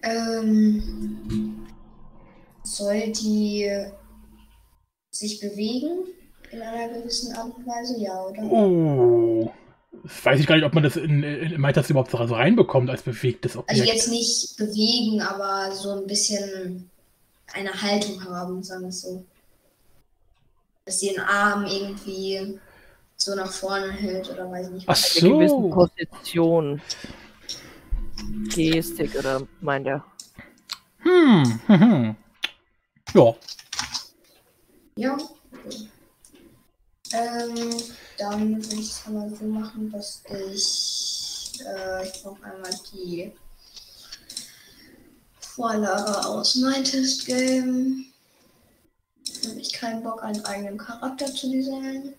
Soll die sich bewegen in einer gewissen Art und Weise? Ja, oder? Oh. Das weiß ich gar nicht, ob man das in Minecraft überhaupt so reinbekommt als bewegtes Objekt. Also jetzt nicht bewegen, aber so ein bisschen eine Haltung haben, sagen wir es so. Dass sie den Arm irgendwie so nach vorne hält oder weiß nicht. Ach Was. Eine gewisse so. Position. Gestik oder meint er? Ja. Ja. Okay. Dann würde ich es einmal so machen, dass ich brauche einmal die Vorlage aus Mindtest Game. Habe ich keinen Bock, einen eigenen Charakter zu designen.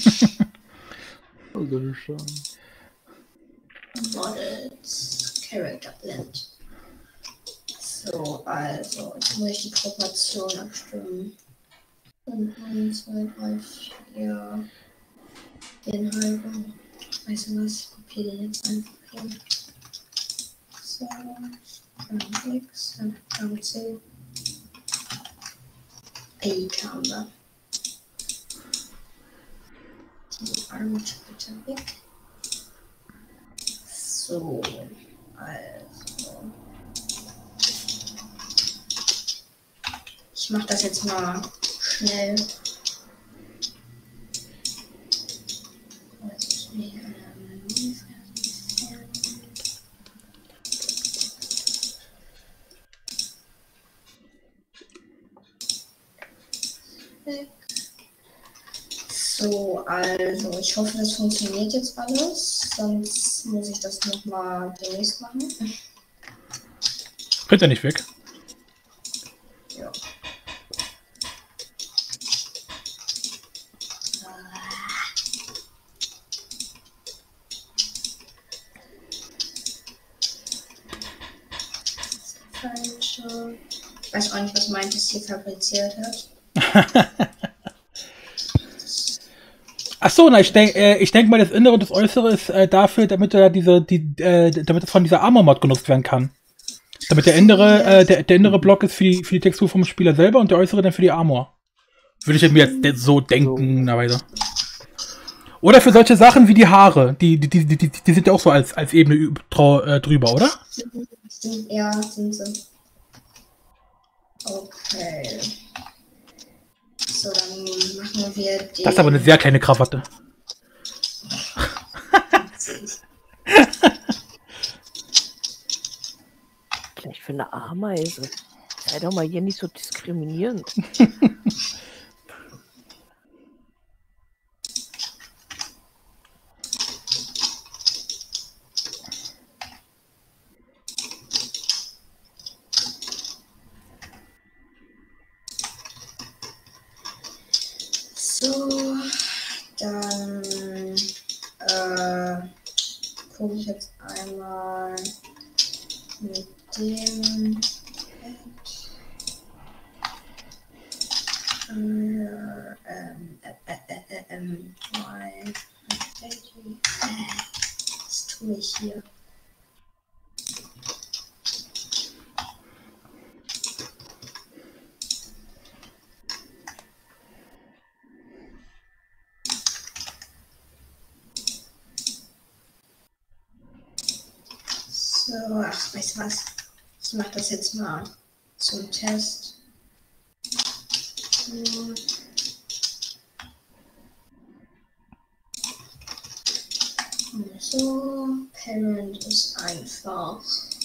Also schon. Models, Character Blend. So, also, jetzt muss ich die Proportion abstimmen. 1, 2, 3, 4. Den halben. Weißt du was? Ich kopiere den jetzt einfach hier. So, dann X, dann C. Eight haben wir. Die Arme bitte weg. So, also. Ich mache das jetzt mal schnell. So, also ich hoffe, das funktioniert jetzt alles, sonst muss ich das nochmal demnächst machen. Könnt ihr nicht weg? Ja. Falsche. Ich weiß auch nicht, was Mindtest hier fabriziert hat. Ach so, na, ich denk mal, das Innere und das Äußere ist dafür, damit damit es von dieser Armor-Mod genutzt werden kann. Damit der innere Block ist für die Textur vom Spieler selber und der äußere dann für die Armor. Würde ich mir jetzt so denken, weise. Oder für solche Sachen wie die Haare. Die sind ja auch so als Ebene drüber, oder? Ja, sind sie. Okay. So, dann machen wir den. Das ist aber eine sehr kleine Krawatte. Gleich für eine Ameise. Sei doch mal hier nicht so diskriminierend. So, dann gucke ich jetzt einmal mit dem was tue ich hier? So, ach, weißt du was? Ich mache das jetzt mal zum Test. So, Parent ist einfach.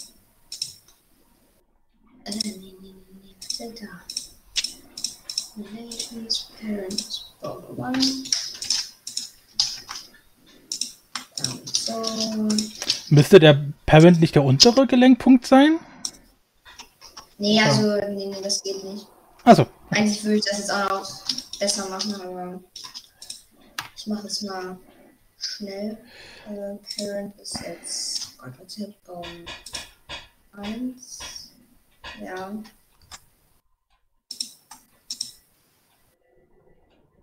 Nee, warte da. Relations, Parent ist One. Dann so. Müsste der Parent nicht der untere Gelenkpunkt sein? Nee, also, nee, das geht nicht. Also. Eigentlich würde ich das jetzt auch noch besser machen, aber ich mache es mal schnell. Parent ist jetzt Baum 1. Ja.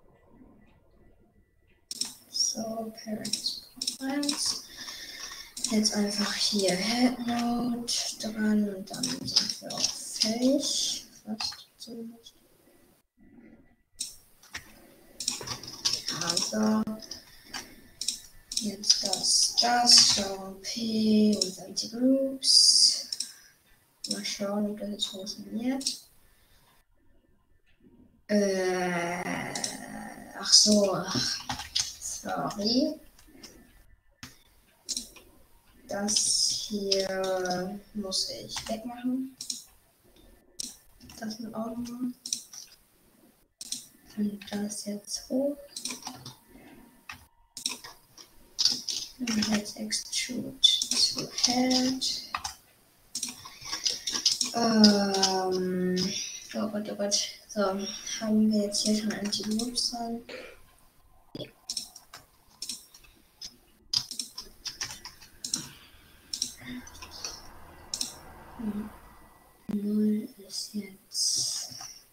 So, Parent ist Baum 1. jetzt einfach hier Head Node dran und dann sind wir auch fertig. Fast zumindest. Also, jetzt das, P und dann die Groups. Mal schauen, ob das jetzt funktioniert. Ach so, sorry. Das hier muss ich wegmachen. Das in Ordnung. Und das jetzt hoch. Und jetzt Extrude to Head. Oh Gott. So, haben wir jetzt hier schon Anti-Loops dran? Ja. 0 ist jetzt.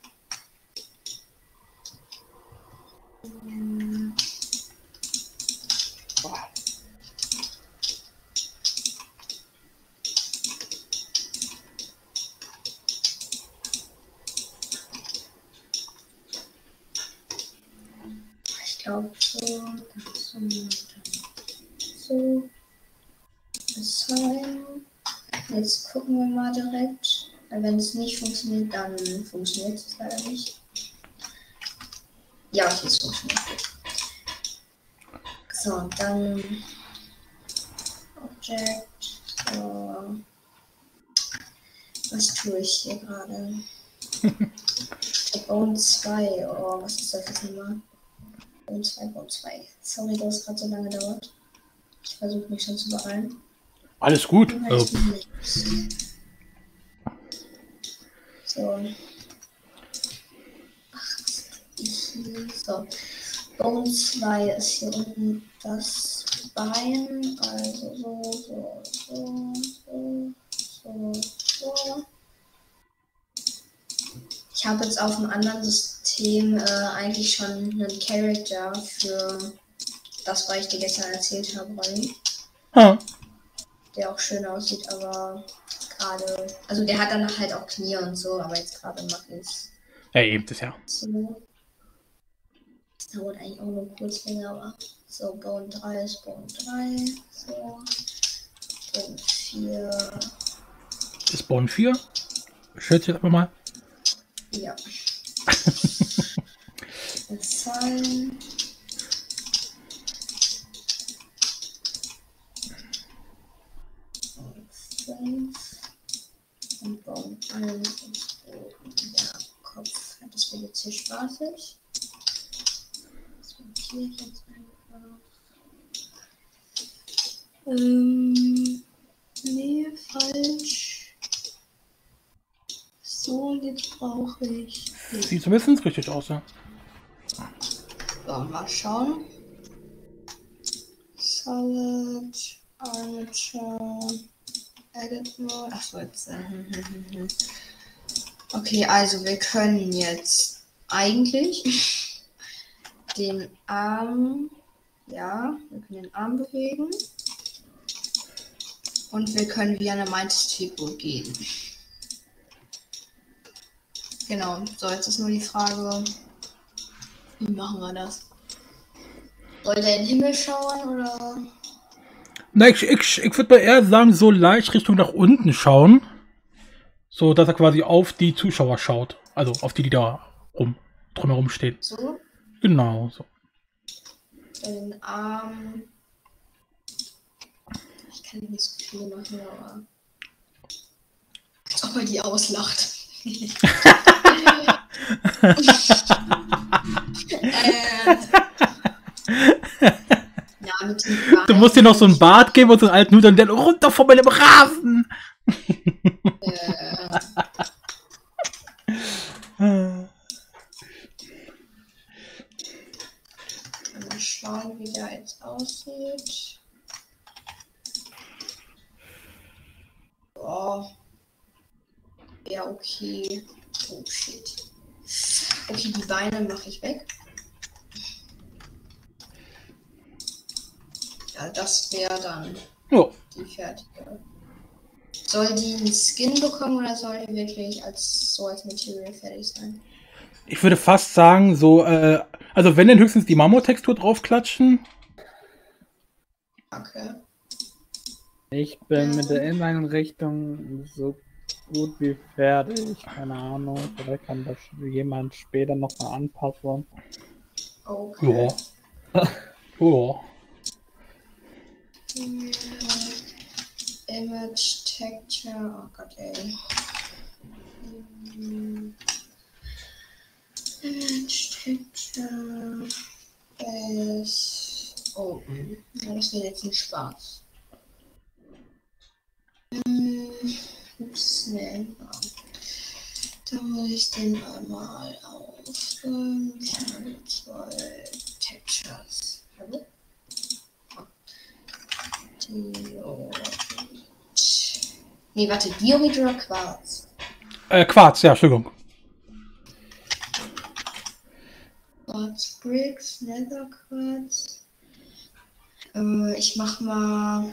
Ich glaube so, dann so. Das sein. Jetzt gucken wir mal direkt. Wenn es nicht funktioniert, dann funktioniert es leider nicht. Ja, okay, es funktioniert. So, dann Object. So. Was tue ich hier gerade? Bone 2. Oh, was ist das jetzt nochmal? Bone 2. Sorry, dass es gerade so lange dauert. Ich versuche mich schon zu beeilen. Alles gut. So. So. Bone 2 ist hier unten das Bein. Also so. Ich habe jetzt auf einem anderen System eigentlich schon einen Character für das, was ich dir gestern erzählt habe, der auch schön aussieht, aber gerade, also der hat dann halt auch Knie und so, aber jetzt gerade mache ich es. Ja, eben, das ja. So. Das dauert eigentlich auch nur kurz länger, aber so, Bone 3 ist Bone 3, so. Bone 4. Ist Bone 4? Schätze jetzt einfach mal. Ja. Zahlen. Und Bone 1 ist der Kopf. Das wird jetzt hier spaßig. Das markiere ich jetzt einfach. Nee, falsch. So, jetzt brauche ich. Sieht zumindest richtig aus, ja. So, mal schauen. Solid, Armature, Edit Mode. Achso, jetzt. Okay, also wir können jetzt eigentlich den Arm. Ja, wir können den Arm bewegen. Und wir können wie eine Mindset-Figur gehen. Genau, so jetzt ist nur die Frage, wie machen wir das? Soll der in den Himmel schauen oder? Na, ich würde mal eher sagen, so leicht Richtung nach unten schauen. So, dass er quasi auf die Zuschauer schaut. Also auf die da drumherum stehen. So? Genau, so. Den Arm. Ich kann nicht so viel machen, aber. Als ob er die auslacht. Ja, mit dem Du musst dir noch so ein Bart geben und so einen alten Hut und dann runter von meinem Rasen. Mal schauen, wie der jetzt aussieht. Oh. Ja, okay. Oh, shit. Okay, die Beine mache ich weg. Ja, das wäre dann Ja, die fertige. Soll die einen Skin bekommen oder soll die wirklich als Material fertig sein? Ich würde fast sagen, so, also wenn dann höchstens die Marmortextur draufklatschen. Okay. Ich bin mit der Inneneinrichtung so gut wie fertig. Keine Ahnung, vielleicht kann das jemand später noch mal anpassen. Okay. Ja. Ja. Image Texture, oh Gott, ey. Image Texture ist open. Ja, das wird jetzt nicht Spaß. Ups, nee. Da muss ich den einmal aufräumen. Ich habe 2 Textures. Hallo? Nee, warte, Diorit oder Quarz? Quarz, ja, Entschuldigung. Quarz Bricks, Nether Quarz. Ich mach mal.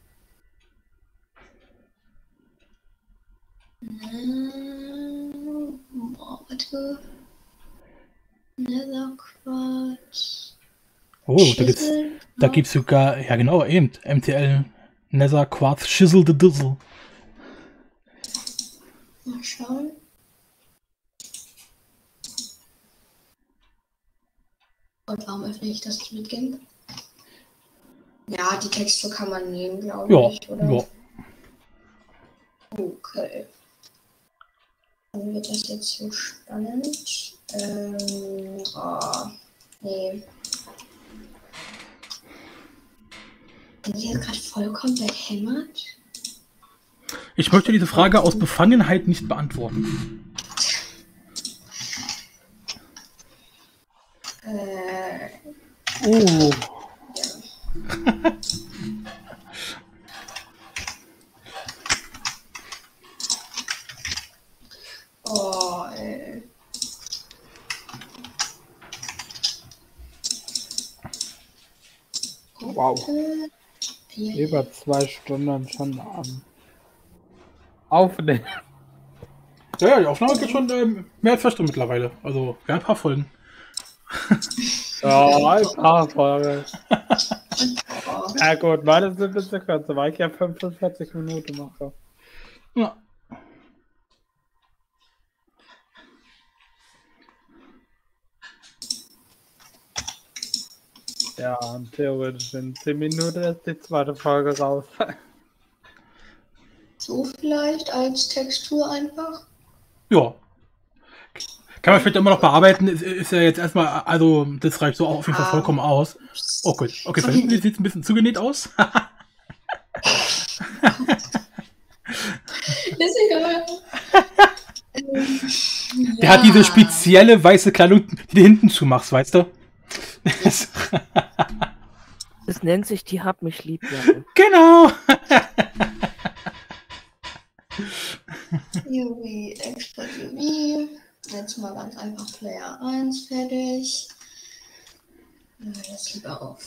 Warte. Nether Quarz. Oh, da gibt's sogar, ja genau, eben, MTL, Nether Quarz, Shizzle the Dizzle. Mal schauen. Und warum öffne ich das nicht mit GIMP? Ja, die Textur kann man nehmen, glaube Ja, ich, oder? ja. Okay. Dann wird das jetzt so spannend. Nee. Bin ich jetzt gerade vollkommen behämmert? Ich möchte diese Frage aus Befangenheit nicht beantworten. Oh. Ja. Oh, ey. Wow. Ja. Über 2 Stunden schon am Aufnehmen. Ja, die Aufnahme geht schon mehr als 2 Stunden mittlerweile. Also, ja, ein paar Folgen. Ja, ein paar Folgen. Oh. Ja gut, meine sind ein bisschen kürzer, weil ich ja 45 Minuten mache. Ja. Ja, und theoretisch in 10 Minuten ist die zweite Folge raus. So vielleicht als Textur einfach? Ja. Kann man vielleicht immer noch bearbeiten, ist ja jetzt erstmal, also das reicht so auch auf jeden Fall vollkommen aus. Oh gut, okay, von hinten sieht es ein bisschen zugenäht aus. Ist egal. Der hat diese spezielle weiße Kleidung, die du hinten zumachst, weißt du? Das nennt sich die Hab mich lieb, Jacke. Genau! UV, Export UV. Jetzt mal ganz einfach Player 1 fertig. Das lieber auf.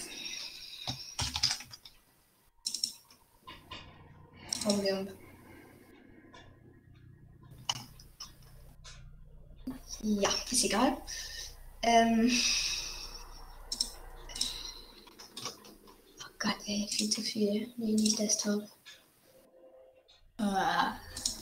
Problem. Ja, ist egal. Oh Gott, ey, viel zu viel. Nee, nicht Desktop. Da.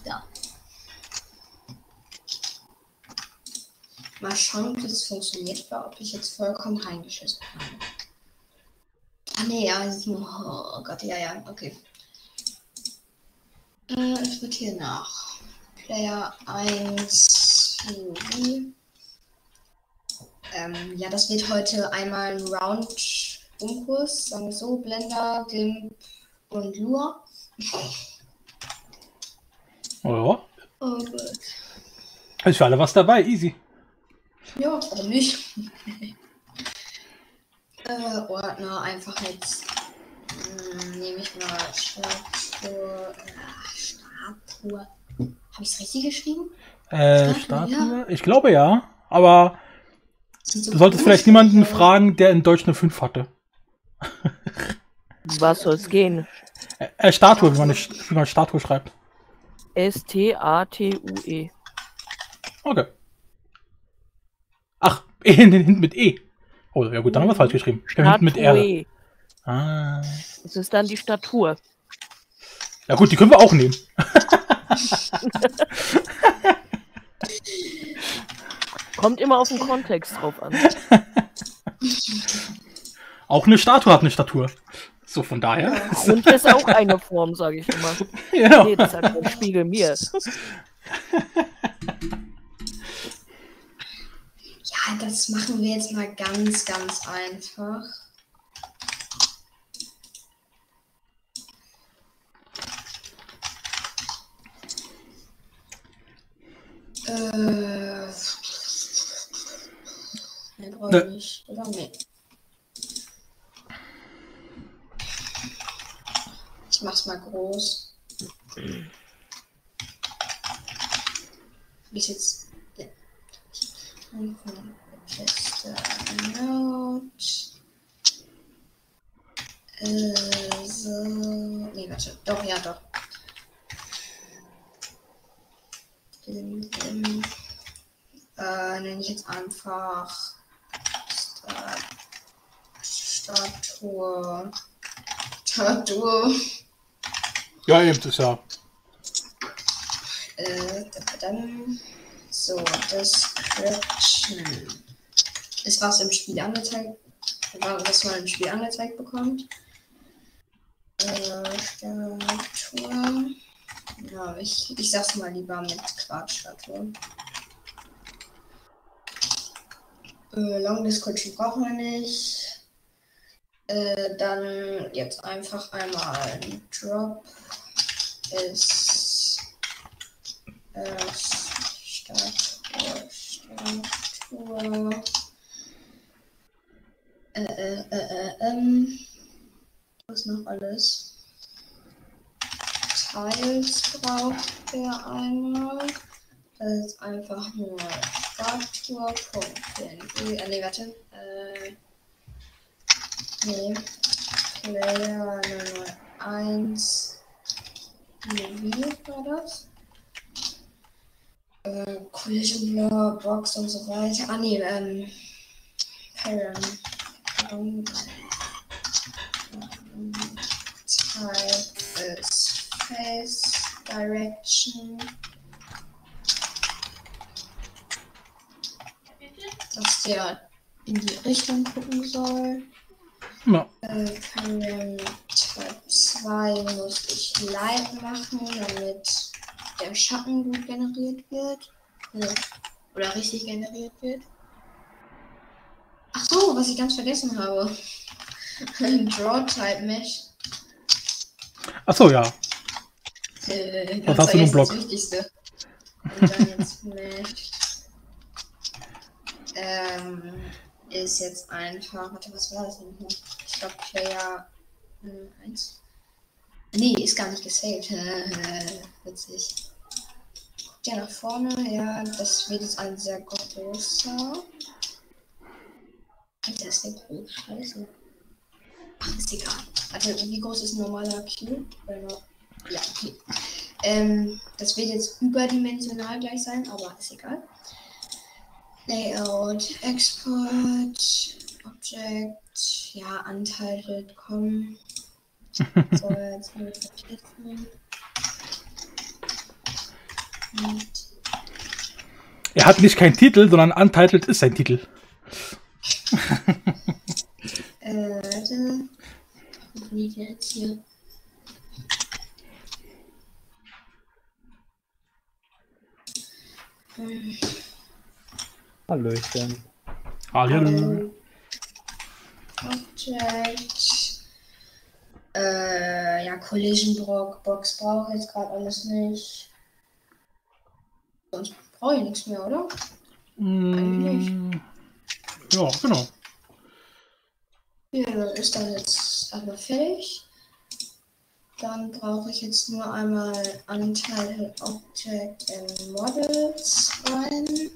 Mal schauen, ob das funktioniert war, ob ich jetzt vollkommen reingeschissen habe. Ah nee, ja, oh Gott, ja, okay. Es wird hier nach Player 1 UV. Ja, das wird heute einmal ein Round-Umkurs, sagen wir so, Blender, GIMP und Lua. Oh ja. Oh Gott. Ist für alle was dabei, easy. Ja, oder nicht. Ordner einfach jetzt. Nehme ich mal Statue. Statue. Habe ich es richtig geschrieben? Statue? Ich glaube ja, aber So du solltest vielleicht niemanden fragen, der in Deutsch eine 5 hatte. Was soll es gehen? Statue, wie man Statue schreibt. S-T-A-T-U-E. Okay. Ach, hinten mit E. Oh, ja gut, dann haben wir falsch geschrieben. Wir haben hinten mit R. Statue. Ah. Das ist dann die Statur. Ja gut, die können wir auch nehmen. Kommt immer auf den Kontext drauf an. Auch eine Statue hat eine Statur. So, von daher. Und ist auch eine Form, sage ich immer. Genau. Nee, das sagt der Spiegel mir. Ja, das machen wir jetzt mal ganz, ganz einfach. Ne, brauche ich nicht. Oder nee. Ich mach's mal groß. Wie ist jetzt. Ja. Note. So. Nee, warte. Doch, ja, doch. Nenne ich jetzt einfach Statue. Ja, eben, das ist ja. Dann so, Description ist was im Spiel angezeigt, was man im Spiel angezeigt bekommt. Statue. Ja, ich sag's mal lieber mit Quarzstatue. Long Description brauchen wir nicht. Dann jetzt einfach einmal Drop ist Statue. Was noch alles? Tiles braucht er einmal. Das ist einfach nur Statue.png. Nee, warte. Nee. Player 001. Wie war das? Collision Blur, Box und so weiter. Ah, nee, Parent. Type ist Face Direction. Dass der in die Richtung gucken soll. Ja. Parent Type 2 muss ich Light machen, damit der Schatten gut generiert wird. Oder richtig generiert wird. Ach so, was ich ganz vergessen habe. Draw Type Mesh. Ach so, ja. Was hast du im Blog? Das Wichtigste. Und dann jetzt Mesh. Ist jetzt einfach. Warte, was war das denn hier? Ich glaube Player 1. Nee, ist gar nicht gesaved. Witzig. Guckt ja nach vorne, ja, das wird jetzt ein sehr großer. Alter, ist der groß? Scheiße. Ach, ist egal. Warte, wie groß ist ein normaler Cube? Ja, okay. Das wird jetzt überdimensional gleich sein, aber ist egal. Layout, Export, Object, ja, Untitled, komm. So, jetzt mal verknüpfen. Er hat nicht keinen Titel, sondern Untitled ist sein Titel. Warte. Wo liegt der jetzt hier? Hallöchen. Hallo. Object. Ja, Collision Box brauche ich jetzt gerade alles nicht. Sonst brauche ich nichts mehr, oder? Ja, genau. Ja, das ist dann jetzt einmal fertig. Dann brauche ich jetzt nur einmal Untitled Object in Models rein.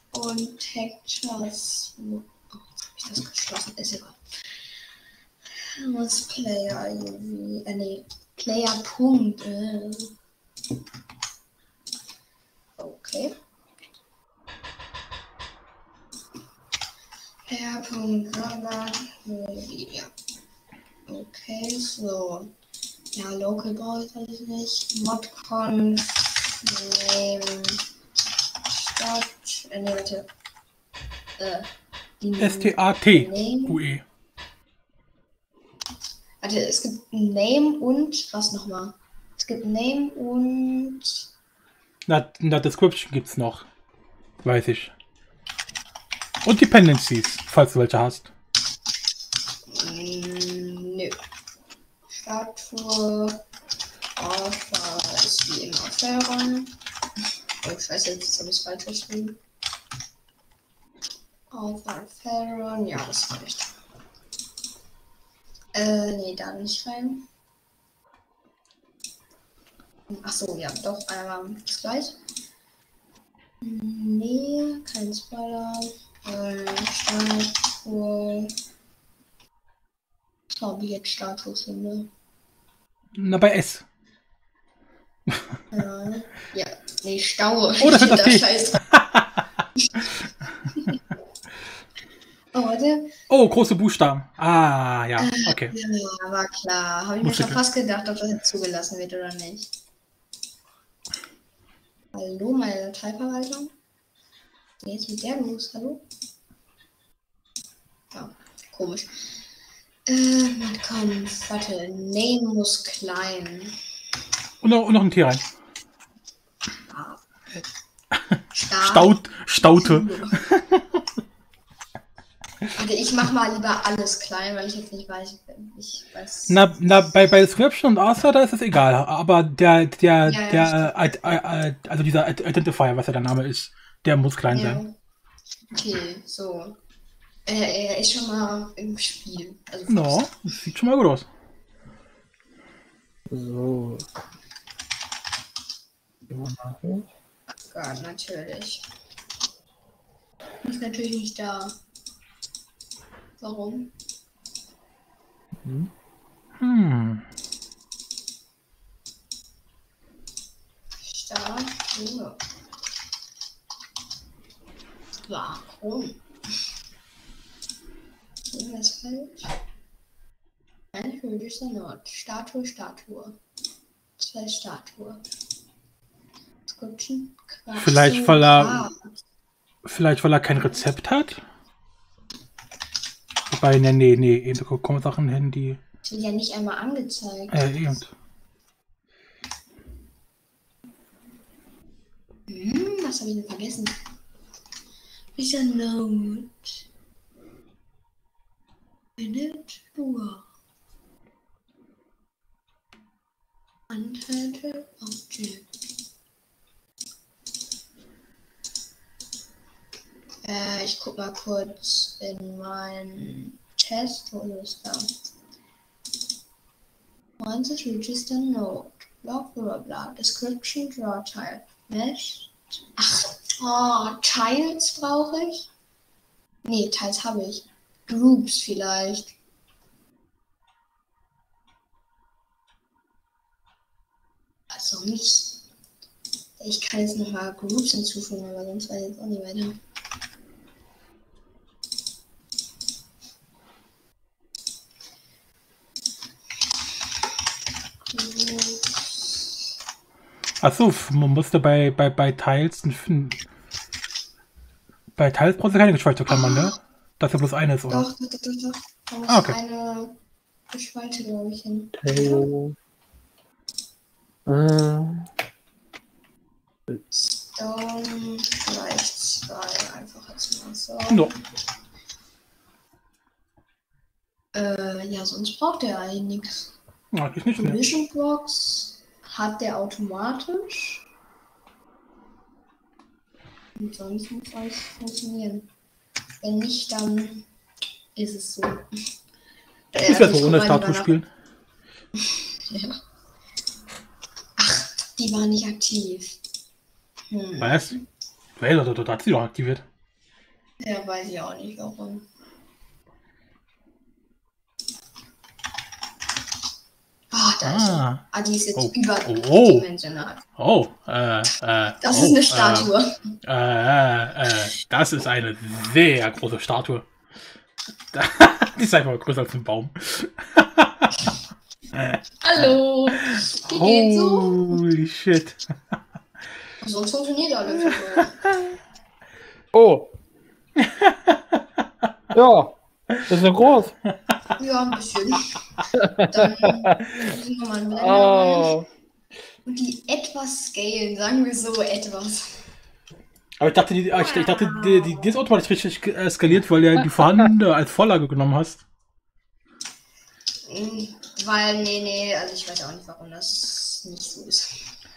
Und Textures. Oh, jetzt habe ich das geschlossen, ist egal. Was Player irgendwie. Nee, Player Punkt. Okay. Player Punkt. Ja. Okay, so. Ja, Local brauche ich alles nicht. Modconf. Name. Stadt. Nee, warte. STATUE. Warte, es gibt Name und was nochmal? Es gibt Name und Na, Description gibt's noch. Weiß ich. Und Dependencies, falls du welche hast. nö. Statue. Alpha ist wie immer Ferron. Oh, scheiße, jetzt habe ich es falsch geschrieben. Alpha Ferron, ja, das reicht. Nee, da nicht rein. Achso, ja, doch, einmal ist gleich. Nee, kein Spoiler. Statue. Ich glaube, jetzt Statue finde. Na, bei S. Ja, nee, Stau. Oh, das ist das T. Scheiße. Oh, warte. Oh, große Buchstaben. Ah, ja, okay. Ja, war klar. Habe ich mir schon fast gedacht, ob das jetzt zugelassen wird oder nicht. Hallo, meine Dateiverwaltung. Jetzt mit der los, hallo? Ja, komisch. Komm, warte, Name muss klein. Und noch ein T rein. Ah. Staute. Warte, ich mach mal lieber alles klein, weil ich jetzt nicht weiß. Na, bei Description und Author, da ist es egal. Aber also dieser Identifier, was ja der Name ist, der muss klein sein. Okay, so. Er ist schon mal im Spiel. Also no, das sieht schon mal gut aus. So. Ja, natürlich. Ist natürlich nicht da. Warum? Start. Ja. Warum? Irgendwas falsch? Ein höchster Nord. Statue. 2 Statue. Description. Vielleicht, weil er kein Rezept hat? Wobei, nee, da kommen Sachen hin, die... Das wird ja nicht einmal angezeigt. Eben. Was habe ich denn vergessen? Dieser Note. Minute, Uhr. Untitled Object. Ich guck mal kurz in meinen Test. Wo ist da? Once it register note. Block, blah, blah. Description, draw type. Mesh. Ach, Tiles brauche ich? Nee, Tiles habe ich. Groups vielleicht. Also nicht. Ich kann jetzt nochmal Groups hinzufügen, aber sonst weiß ich jetzt auch nicht weiter. Achso, man musste bei Tiles bei Tiles brauchst du keine gespaltene Klammern, ne? Das ist ja bloß eine ist, oder? Doch. Da muss okay. eine Spalte, glaube ich, hin. Stone, vielleicht 2, einfach jetzt mal so. No. Ja, sonst braucht der eigentlich nichts. Ja, ich nicht, ne? Collision Box hat der automatisch. Und sonst muss alles funktionieren. Wenn nicht, dann ist es so. Ich werde so ohne Statue spielen. Ja. Ach, die war nicht aktiv. Was? Da hat sie doch aktiviert. Ja, weiß ich auch nicht warum. Ah, die ist jetzt Oh. überdimensional. Oh, Das ist eine Statue. Das ist eine sehr große Statue. Die ist einfach größer als ein Baum. Hallo. Wie geht's so? Holy shit. Sonst funktioniert alles. Oh. Ja, das ist ja groß. Ja, ein bisschen. Dann müssen wir mal einen Blender rein. Oh. Und die etwas scalen, sagen wir so etwas. Aber ich dachte, die ist automatisch richtig skaliert, weil du ja die vorhandene als Vorlage genommen hast. Weil, nee, also ich weiß auch nicht, warum das nicht so ist.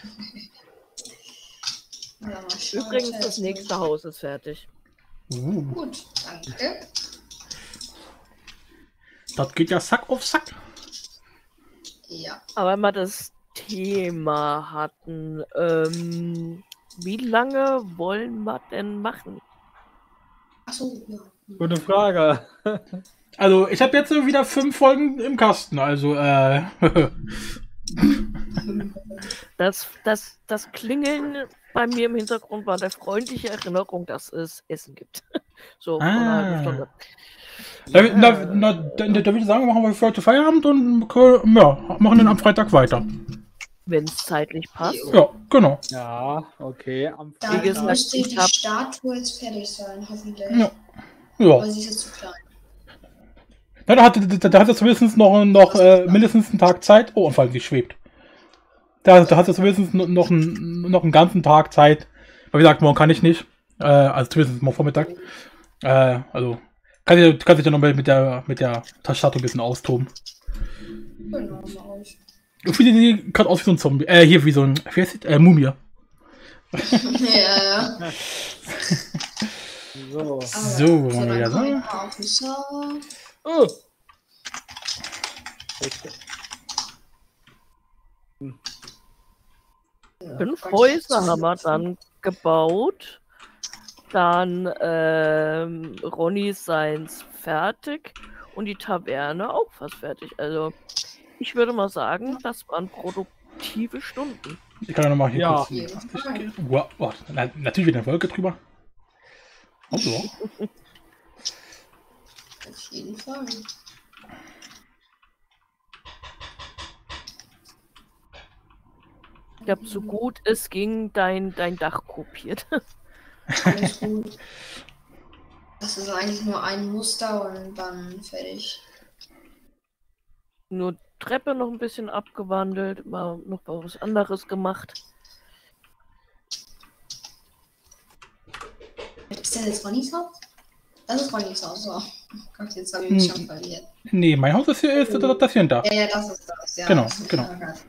Ja, mal schauen, Übrigens, was das jetzt nächste Haus ist fertig. Gut, danke. Das geht ja Sack auf Sack. Ja. Aber wenn wir das Thema hatten, wie lange wollen wir denn machen? Achso, ja. Gute Frage. Also, ich habe jetzt wieder 5 Folgen im Kasten, also, Das Klingeln bei mir im Hintergrund war der freundliche Erinnerung, dass es Essen gibt. So, vor einer halben Stunde. Da würde ich sagen, machen wir für heute Feierabend und machen dann am Freitag weiter. Wenn es zeitlich passt. Ja, genau. Ja, okay. Am Dann Wie gesagt, müsste ich die hab- Statue jetzt fertig sein, hoffentlich. Ja. Ja. Aber sie ist jetzt zu klein. Ja, da hat er zumindest noch mindestens einen Tag Zeit. Oh, und vor allem sie schwebt. Da hat er zumindest noch einen ganzen Tag Zeit. Aber wie gesagt, morgen kann ich nicht. Also zumindest morgen Vormittag. Also kann sich ja noch mit der Statue ein bisschen austoben. Genau, mal aus. Ich finde, die gerade aus wie so ein Zombie. Hier wie so ein, wie heißt die? Mumie. Ja. So. So, dann wollen wir wieder kommen sagen. wir auf den Server. Oh. Ja, 5 Gott, Häuser zu haben wir viel. dann gebaut. Dann Ronny seins fertig und die Taverne auch fast fertig. Also ich würde mal sagen, das waren produktive Stunden. Ich kann ja nochmal hier Ja. kurz. Auf jeden Fall. Wow, natürlich wieder eine Wolke drüber. Oh, ja. Auf jeden Fall. Ich habe so gut es ging dein Dach kopiert. Alles gut. Das ist eigentlich nur ein Muster und dann fertig. Nur Treppe noch ein bisschen abgewandelt, mal noch was anderes gemacht. Ist das jetzt Ronnys Haus? Das ist Ronnys Haus, so. Oh Gott, jetzt habe ich mich schon verliert. Nee, mein Haus ist hier, das hier und da. Ja, das ist das. Ja, Genau, das ist genau. verärgert.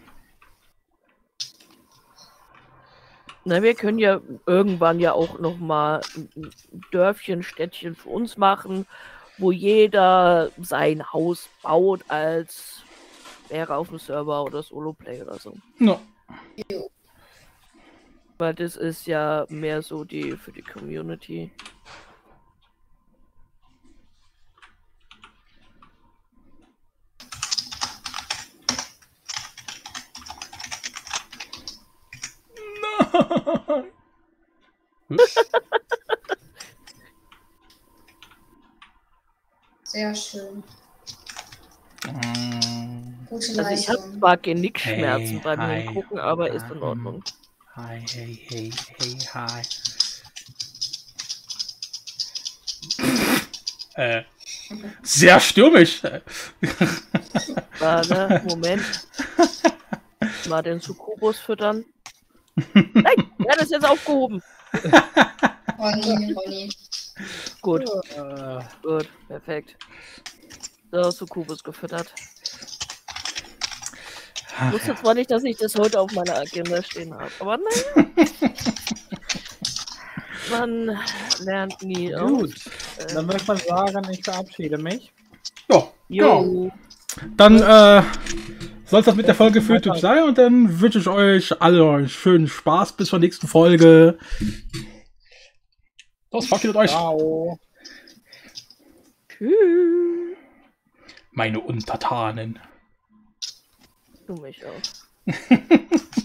Na, wir können ja irgendwann ja auch noch mal ein Dörfchen, Städtchen für uns machen, wo jeder sein Haus baut, als wäre auf dem Server oder Solo-Play oder so. No. Weil das ist ja mehr so für die Community. Sehr schön. Gute Also ich habe Leistung. zwar Genickschmerzen Hey, beim hi, Hingucken, aber ist in Ordnung. Hi, hey, hi. Sehr stürmisch. Warte, Moment. Mal den Succubus füttern. Nein, er hat es jetzt aufgehoben. Ronny. Gut, Äh, gut, perfekt. So, Succubus gefüttert. Ich wusste zwar nicht, dass ich das heute auf meiner Agenda stehen habe, aber naja. Man lernt nie. gut. Dann würde man sagen, ich verabschiede mich. Ja, genau. Jo. Dann soll es das mit der Folge für YouTube sein und dann wünsche ich euch alle einen schönen Spaß bis zur nächsten Folge. Das verabschiedet euch. Ciao. Tschüss. Meine Untertanen. du mich auch.